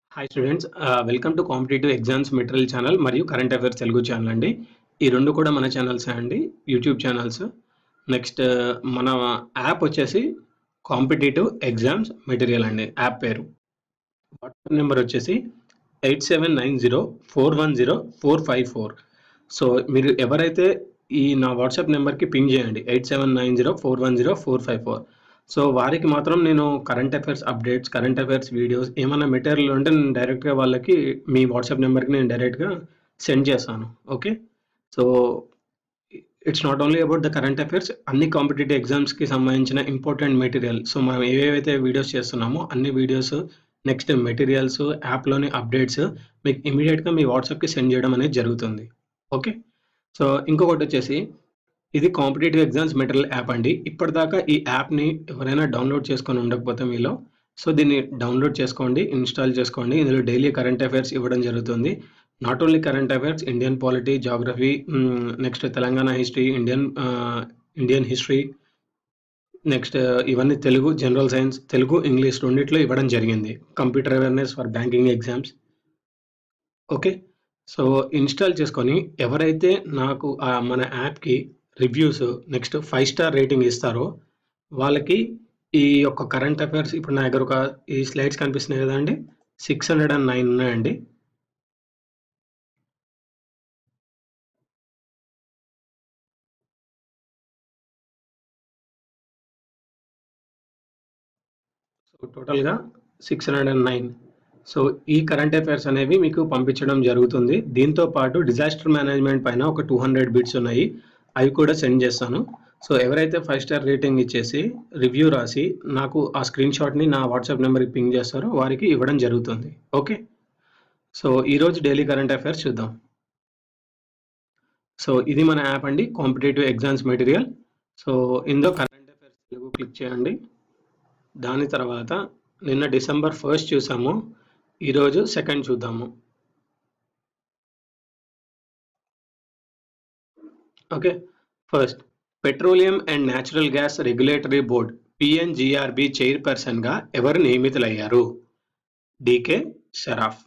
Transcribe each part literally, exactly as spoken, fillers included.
Hi students ah, welcome to competitive exams material channel మరియు current affairs Telugu channel అండి. ఈ రెండు కూడా మన ఛానల్సే అండి. YouTube channels. నెక్స్ట్ మన యాప్ వచ్చేసి కాంపిటీటివ్ ఎగ్జామ్స్ మెటీరియల్ అండి యాప్ పేరు. వాట్సాప్ నెంబర్ వచ్చేసి eight seven nine zero four one zero four five four. So మీరు ఎవరైతే ఈ నా వాట్సాప్ నెంబర్‌కి పింగ్ చేయండి eight seven nine zero four one zero four five four. So వారికి మాత్రం నేను current affairs updates, current affairs videos ఏమన్నా మెటీరియల్ ఉంటే నేను డైరెక్ట్‌గా వాళ్ళకి మీ వాట్సాప్ నెంబర్‌కి నేను డైరెక్ట్‌గా సెండ్ చేస్తాను. Okay. So it's not only about the current affairs, అన్ని కాంపిటీటివ్ ఎగ్జామ్స్‌కి సంబంధించిన ఇంపార్టెంట్ మెటీరియల్. సో మనం ఏవేవైతే వీడియోస్ చేస్తున్నామో అన్ని వీడియోస్, నెక్స్ట్ మెటీరియల్స్, యాప్‌లోని అప్డేట్స్ మీకు ఇమ్మీడియేట్‌గా మీ వాట్సాప్‌కి సెండ్ చేయడం అనేది జరుగుతుంది. ఓకే. సో ఇంకొకటొచ్చేసి ఇది కాంపిటీటివ్ ఎగ్జామ్స్ మెటీరియల్ యాప్ అండి. ఇప్పటిదాకా ఈ యాప్‌ని ఎవరైనా డౌన్‌లోడ్ చేసుకొని ఉండకపోతే మీలో, సో దీన్ని డౌన్‌లోడ్ చేసుకోండి, ఇన్‌స్టాల్ చేసుకోండి. ఇందులో డైలీ కరెంట్ అఫైర్స్ ఇవ్వడం జరుగుతుంది. Not only current affairs, Indian polity, geography, hmm, next Telangana history, Indian ah, Indian history, next ఇవన్నీ Telugu, general science, Telugu, English రెండిట్లో ఇవ్వడం జరిగింది. Computer awareness for banking exams. Okay. So install చేసుకొని ఎవరైతే నాకు ఆహ్, మన యాప్‌కి reviews, next five star rating ఇస్తారో వాళ్ళకి ఈ యొక్క కరెంట్ అఫైర్స్ ఇప్పుడు నా దగ్గర ఒక ఈ స్లైడ్స్ కనిపిస్తున్నాయి కదండీ! సిక్స్ హండ్రెడ్ నైన్ ఉన్నాయండి. సో టోటల్‌గా సిక్స్ హండ్రెడ్ నైన్. సో ఈ కరెంట్ అఫైర్స్ అనేవి మీకు పంపించడం జరుగుతుంది. దీంతో పాటు డిజాస్టర్ మేనేజ్మెంట్ పైన ఒక టూ హండ్రెడ్ బిట్స్ ఉన్నాయి. అవి కూడా సెండ్ చేస్తాను. సో ఎవరైతే ఫైవ్ స్టార్ రేటింగ్ ఇచ్చేసి రివ్యూ రాసి నాకు ఆ స్క్రీన్ షాట్‌ని నా వాట్సాప్ నెంబర్‌కి పింగ్ చేస్తారో వారికి ఇవ్వడం జరుగుతుంది. ఓకే. సో ఈరోజు డైలీ కరెంట్ అఫైర్స్ చూద్దాం. సో ఇది మన యాప్ అండి, కాంపిటీటివ్ ఎగ్జామ్స్ మెటీరియల్. సో ఇందులో కరెంట్ అఫైర్స్ తెలుగు క్లిక్ చేయండి. దాని తర్వాత నిన్న డిసెంబర్ ఫస్ట్ చూసాము. ఈరోజు సెకండ్ చూద్దాము. Okay. First, petroleum and natural gas regulatory board PNGRB చైర్పర్సన్గా ఎవరు నియమితులయ్యారు? డికే షరాఫ్.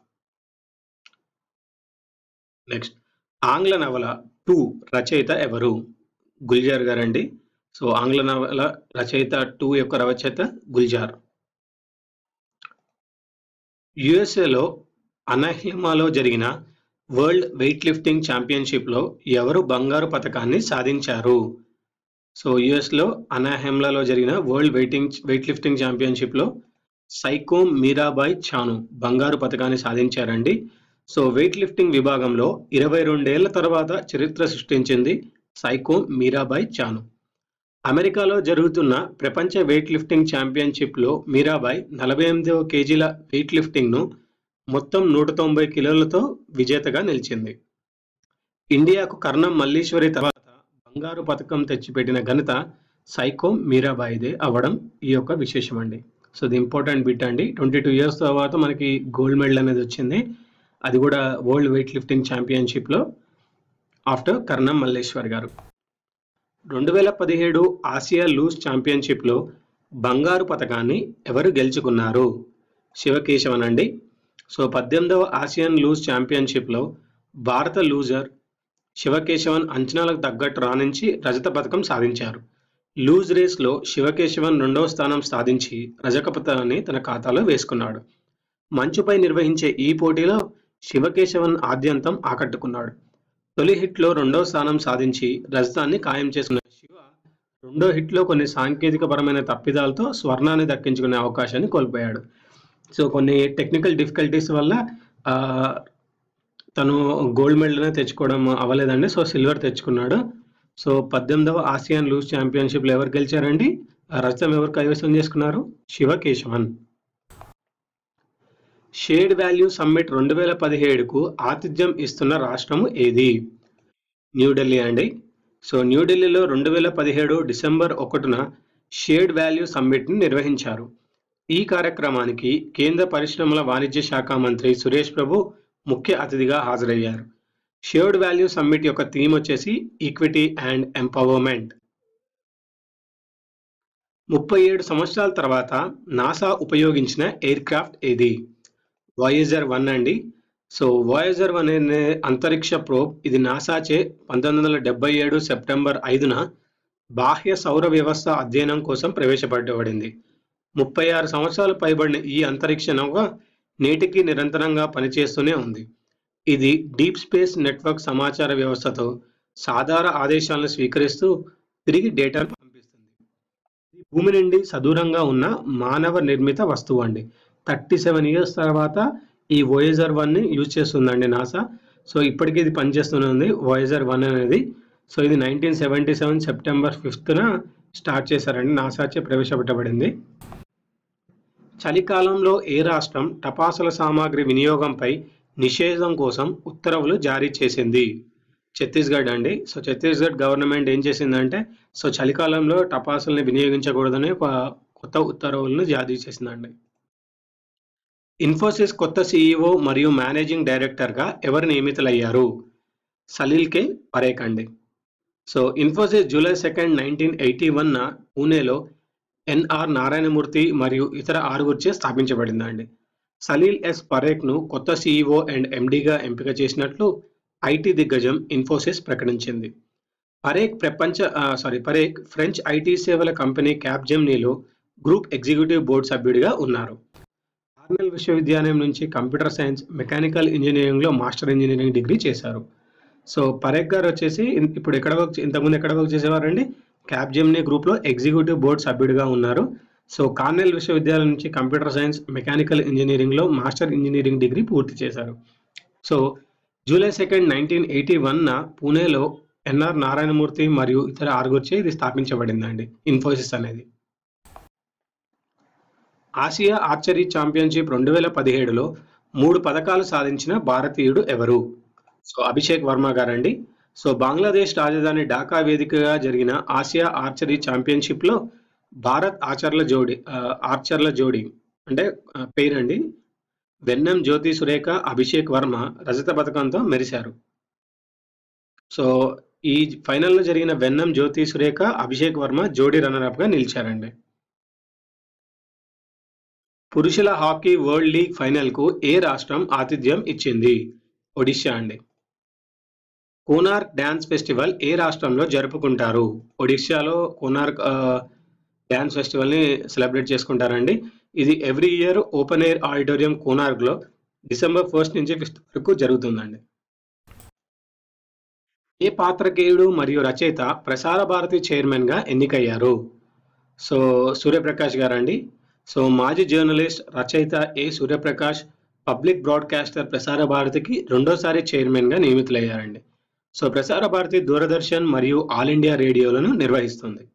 నెక్స్ట్, ఆంగ్ల నవల టూ రచయిత ఎవరు? గుల్జార్ గారండి. సో ఆంగ్ల నవల రచయిత టూ యొక్క రచయిత గుల్జార్. యుఎస్ఏలో అనహీమాలో జరిగిన వరల్డ్ వెయిట్ లిఫ్టింగ్ ఛాంపియన్షిప్లో ఎవరు బంగారు పతకాన్ని సాధించారు? సో యుఎస్లో అనాహెమ్లలో జరిగిన వరల్డ్ వెయిటింగ్ వెయిట్ లిఫ్టింగ్ ఛాంపియన్షిప్లో సైకోమ్ మీరాబాయ్ చాను బంగారు పతకాన్ని సాధించారండి. సో వెయిట్ లిఫ్టింగ్ విభాగంలో ఇరవై రెండేళ్ల తర్వాత చరిత్ర సృష్టించింది సైకోమ్ మీరాబాయ్ చాను. అమెరికాలో జరుగుతున్న ప్రపంచ వెయిట్ లిఫ్టింగ్ ఛాంపియన్షిప్లో మీరాబాయ్ నలభై ఎనిమిది కేజీల వెయిట్ లిఫ్టింగ్ను మొత్తం నూట తొంభై కిలోలతో విజేతగా నిలిచింది. ఇండియాకు కర్ణం మల్లీశ్వరి తర్వాత బంగారు పతకం తెచ్చిపెట్టిన ఘనత సైకోమ్ మీరాబాయిదే అవ్వడం ఈ యొక్క విశేషం అండి. సో ది ఇంపార్టెంట్ బిట్ అండి. ట్వంటీ టూ ఇయర్స్ తర్వాత మనకి గోల్డ్ మెడల్ అనేది వచ్చింది. అది కూడా వరల్డ్ వెయిట్ లిఫ్టింగ్ ఛాంపియన్షిప్లో ఆఫ్టర్ కర్ణం మల్లేశ్వర్ గారు. రెండు వేల పదిహేడు ఆసియా లూజ్ ఛాంపియన్షిప్లో బంగారు పతకాన్ని ఎవరు గెలుచుకున్నారు? శివకేశవన్ అండి. సో పద్దెనిమిదవ ఆసియన్ లూజ్ ఛాంపియన్షిప్లో భారత లూజర్ శివకేశవన్ అంచనాలకు తగ్గట్టు రాణించి రజత పథకం సాధించారు. లూజ్ రేస్లో శివకేశవన్ రెండవ స్థానం సాధించి రజత పథకాన్ని తన ఖాతాలో వేసుకున్నాడు. మంచుపై నిర్వహించే ఈ పోటీలో శివకేశవన్ ఆద్యంతం ఆకట్టుకున్నాడు. తొలి హిట్లో రెండవ స్థానం సాధించి రజతాన్ని ఖాయం చేసుకున్న శివ రెండో హిట్లో కొన్ని సాంకేతిక పరమైన తప్పిదాలతో స్వర్ణాన్ని దక్కించుకునే అవకాశాన్ని కోల్పోయాడు. సో కొన్ని టెక్నికల్ డిఫికల్టీస్ వల్ల ఆ, తను గోల్డ్ మెడల్ తెచ్చుకోవడం అవ్వలేదండి. సో సిల్వర్ తెచ్చుకున్నాడు. సో పద్దెనిమిదవ ఆసియన్ లూజ్ ఛాంపియన్షిప్లో ఎవరు గెలిచారండి? ఆ రజతం ఎవరు కైవసం చేసుకున్నారు? శివకేశవన్. షేర్డ్ వాల్యూ సమ్మిట్ రెండు వేల పదిహేడుకు ఆతిథ్యం ఇస్తున్న రాష్ట్రము ఏది? న్యూఢిల్లీ అండి. సో న్యూఢిల్లీలో రెండు వేల పదిహేడు డిసెంబర్ ఒకటిన షేర్డ్ వాల్యూ సమ్మిట్ని నిర్వహించారు. ఈ కార్యక్రమానికి కేంద్ర పరిశ్రమల వాణిజ్య శాఖ మంత్రి సురేష్ ప్రభు ముఖ్య అతిథిగా హాజరయ్యారు. షేర్డ్ వాల్యూ సమ్మిట్ యొక్క థీమ్ వచ్చేసి ఈక్విటీ అండ్ ఎంపవర్మెంట్. ముప్పై ఏడు సంవత్సరాల తర్వాత నాసా ఉపయోగించిన ఎయిర్ క్రాఫ్ట్ ఏది? వాయేజర్ వన్ అండి. సో వాయేజర్ వన్ అనే అంతరిక్ష ప్రోబ్ ఇది నాసాచే పంతొమ్మిది వందల డెబ్బై ఏడు సెప్టెంబర్ ఐదున బాహ్య సౌర వ్యవస్థ అధ్యయనం కోసం ప్రవేశపెట్టబడింది. ముప్పై ఆరు సంవత్సరాలు పైబడిన ఈ అంతరిక్ష నౌక నేటికి నిరంతరంగా పనిచేస్తూనే ఉంది. ఇది డీప్ స్పేస్ నెట్వర్క్ సమాచార వ్యవస్థతో సాధారణ ఆదేశాలను స్వీకరిస్తూ తిరిగి డేటాను పంపిస్తుంది. ఇది భూమి నుండి సదూరంగా ఉన్న మానవ నిర్మిత వస్తువు అండి. థర్టీ సెవెన్ ఇయర్స్ తర్వాత ఈ వోయేజర్ వన్ ని యూజ్ చేస్తుందండి నాసా. సో ఇప్పటికీ ఇది పనిచేస్తూనే ఉంది వోయేజర్ వన్ అనేది. సో ఇది నైన్టీన్ సెవెంటీ సెవెన్ సెప్టెంబర్ ఫిఫ్త్న స్టార్ట్ చేశారండి. నాసాచే ప్రవేశపెట్టబడింది. చలికాలంలో ఏ రాష్ట్రం టపాసుల సామాగ్రి వినియోగంపై నిషేధం కోసం ఉత్తర్వులు జారీ చేసింది? ఛత్తీస్గఢ్ అండి. సో ఛత్తీస్గఢ్ గవర్నమెంట్ ఏం చేసిందంటే సో చలికాలంలో టపాసుల్ని వినియోగించకూడదని ఒక కొత్త ఉత్తర్వులను జారీ చేసిందండి. ఇన్ఫోసిస్ కొత్త సీఈఓ మరియు మేనేజింగ్ డైరెక్టర్గా ఎవరు నియమితులయ్యారు? సలీల్ కే పరేఖ్ అండి. So Infosys July second nineteen eighty వన్న పూణేలో ఎన్ఆర్ నారాయణమూర్తి మరియు ఇతర ఆరుగురిచే స్థాపించబడిందండి. సలీల్ ఎస్ పరేఖ్ను కొత్త సీఈఓ అండ్ ఎండీగా ఎంపిక చేసినట్లు ఐటీ దిగ్గజం ఇన్ఫోసిస్ ప్రకటించింది. పరేఖ్ ప్రపంచ సారీ పరేఖ్ ఫ్రెంచ్ ఐటీ సేవల కంపెనీ క్యాప్జెమినీలో గ్రూప్ ఎగ్జిక్యూటివ్ బోర్డు సభ్యుడిగా ఉన్నారు. కార్నెల్ విశ్వవిద్యాలయం నుంచి కంప్యూటర్ సైన్స్, మెకానికల్ ఇంజనీరింగ్లో మాస్టర్ ఇంజనీరింగ్ డిగ్రీ చేశారు. సో పరేఖ్ గారు వచ్చేసి ఇప్పుడు ఎక్కడ వర్క్ ఇంతకుముందు ఎక్కడ వర్క్ చేసేవారండి? క్యాప్జెమినీ గ్రూప్లో ఎగ్జిక్యూటివ్ బోర్డు సభ్యుడిగా ఉన్నారు. సో కార్నెల్ విశ్వవిద్యాలయం నుంచి కంప్యూటర్ సైన్స్, మెకానికల్ ఇంజనీరింగ్లో మాస్టర్ ఇంజనీరింగ్ డిగ్రీ పూర్తి చేశారు. So July second nineteen eighty వన్న పూణేలో ఎన్ఆర్ నారాయణమూర్తి మరియు ఇతర ఆరుగురిచే ఇది స్థాపించబడిందండి ఇన్ఫోసిస్ అనేది. ఆసియా ఆర్చరీ ఛాంపియన్షిప్ రెండు వేల పదిహేడులో మూడు పథకాలు సాధించిన భారతీయుడు ఎవరు? సో అభిషేక్ వర్మ గారండి. సో బంగ్లాదేశ్ రాజధాని ఢాకా వేదికగా జరిగిన ఆసియా ఆర్చరీ ఛాంపియన్షిప్లో భారత్ ఆర్చర్ల జోడి ఆర్చర్ల జోడి అంటే పేరండి వెన్నం జ్యోతి సురేఖ, అభిషేక్ వర్మ రజత పథకంతో మెరిశారు. సో ఈ ఫైనల్లో జరిగిన వెన్నం జ్యోతి సురేఖ, అభిషేక్ వర్మ జోడీ రన్నర్ గా నిలిచారండి. పురుషుల హాకీ వరల్డ్ లీగ్ ఫైనల్కు ఏ రాష్ట్రం ఆతిథ్యం ఇచ్చింది? ఒడిషా అండి. కోనార్క్ డ్యాన్స్ ఫెస్టివల్ ఏ రాష్ట్రంలో జరుపుకుంటారు? ఒడిషాలో కోనార్క్ డ్యాన్స్ ఫెస్టివల్ని సెలబ్రేట్ చేసుకుంటారండి. ఇది every year open air auditorium కోనార్క్లో డిసెంబర్ ఫస్ట్ నుంచి ఫిఫ్త్ వరకు జరుగుతుందండి. ఏ పాత్రికేయుడు మరియు రచయిత ప్రసార భారతి చైర్మన్గా ఎన్నికయ్యారు? సో సూర్యప్రకాష్ గారండి. సో మాజీ జర్నలిస్ట్, రచయిత ఏ సూర్యప్రకాష్ పబ్లిక్ బ్రాడ్కాస్టర్ ప్రసార భారతికి రెండోసారి చైర్మన్గా నియమితులయ్యారండి. సో ప్రసార భారతి దూరదర్శన్ మరియు ఆల్ ఇండియా రేడియోలను నిర్వహిస్తుంది.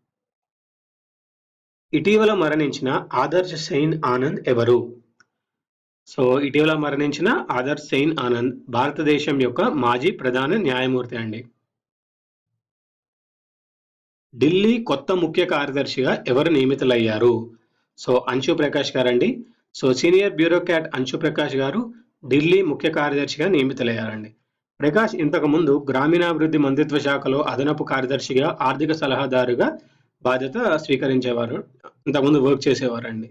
ఇటీవల మరణించిన ఆదర్శ్ సైన్ ఆనంద్ ఎవరు? సో ఇటీవల మరణించిన ఆదర్శ్ సైన్ ఆనంద్ భారతదేశం యొక్క మాజీ ప్రధాన న్యాయమూర్తి అండి. ఢిల్లీ కొత్త ముఖ్య కార్యదర్శిగా ఎవరు నియమితులయ్యారు? సో అంశు ప్రకాష్ గారండి. So senior bureaucrat Anshu Prakash గారు ఢిల్లీ ముఖ్య కార్యదర్శిగా నియమితులయ్యారండి. ప్రకాష్ ఇంతకు ముందు గ్రామీణాభివృద్ధి మంత్రిత్వ శాఖలో అదనపు కార్యదర్శిగా, ఆర్థిక సలహాదారుగా బాధ్యత స్వీకరించేవారు. ఇంతకుముందు వర్క్ చేసేవారండి.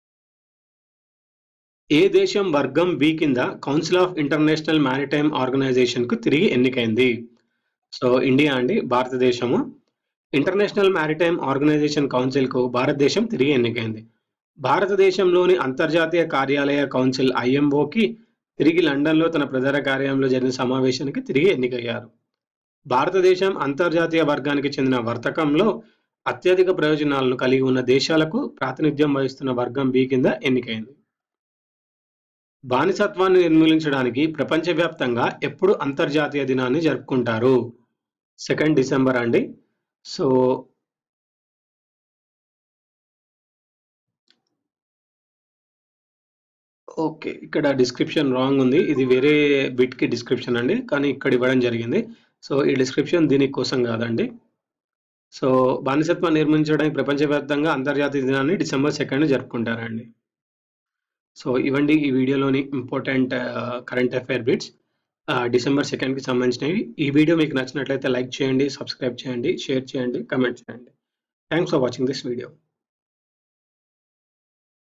ఏ దేశం వర్గం బి కింద council of international maritime organization కు తిరిగి ఎన్నికైంది? సో ఇండియా అండి, భారతదేశము. ఇంటర్నేషనల్ మ్యారిటైమ్ ఆర్గనైజేషన్ కౌన్సిల్ కు భారతదేశం తిరిగి ఎన్నికైంది. భారతదేశంలోని అంతర్జాతీయ కార్యాలయ కౌన్సిల్ ఐఎంఓకి తిరిగి లండన్లో తన ప్రధాన కార్యాలయంలో జరిగిన సమావేశానికి తిరిగి ఎన్నికయ్యారు. భారతదేశం అంతర్జాతీయ వర్గానికి చెందిన వర్తకంలో అత్యధిక ప్రయోజనాలను కలిగి ఉన్న దేశాలకు ప్రాతినిధ్యం వహిస్తున్న వర్గం బి కింద ఎన్నికైంది. బానిసత్వాన్ని నిర్మూలించడానికి ప్రపంచవ్యాప్తంగా ఎప్పుడు అంతర్జాతీయ దినాన్ని జరుపుకుంటారు? సెకండ్ డిసెంబర్ అండి. సో ఓకే, ఇక్కడ డిస్క్రిప్షన్ రాంగ్ ఉంది. ఇది వేరే బిట్ కి డిస్క్రిప్షన్ అండి, కానీ ఇక్కడ ఇవ్వడం జరిగింది. సో ఈ డిస్క్రిప్షన్ దీనికోసం కాదండి. సో బానిసత్వాన్ని నిర్మించడానికి ప్రపంచవ్యాప్తంగా అంతర్జాతీయ దినాన్ని డిసెంబర్ సెకండ్ జరుపుకుంటారండి. సో ఇవ్వండి ఈ వీడియోలోని important current affair bits December సెకండ్కి సంబంధించినవి. ఈ వీడియో మీకు నచ్చినట్లయితే లైక్ చేయండి, సబ్స్క్రైబ్ చేయండి, షేర్ చేయండి, కమెంట్ చేయండి. Thanks for watching this video.